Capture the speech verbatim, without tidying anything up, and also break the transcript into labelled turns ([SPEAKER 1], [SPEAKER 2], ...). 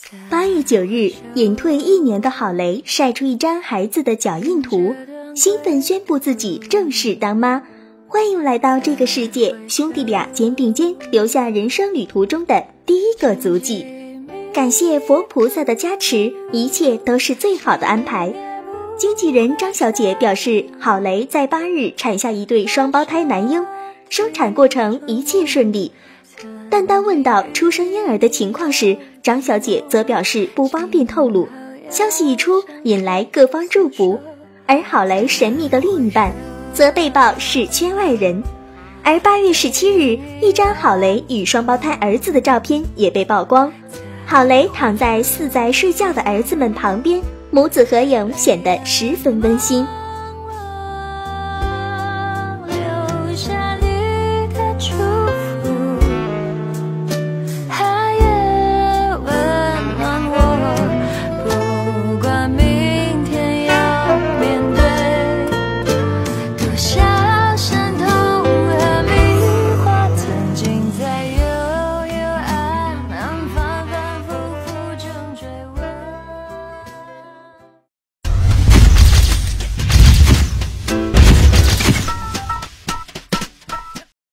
[SPEAKER 1] 八月九日，隐退一年的郝蕾晒出一张孩子的脚印图，兴奋宣布自己正式当妈。欢迎来到这个世界，兄弟俩肩并肩，留下人生旅途中的第一个足迹。感谢佛菩萨的加持，一切都是最好的安排。经纪人张小姐表示，郝蕾在八日产下一对双胞胎男婴，生产过程一切顺利。但当问到出生婴儿的情况时，张小姐则表示不方便透露。消息一出，引来各方祝福，而郝蕾神秘的另一半则被曝是圈外人。而八月十七日，一张郝蕾与双胞胎儿子的照片也被曝光，郝蕾躺在四在睡觉的儿子们旁边，母子合影显得十分温馨。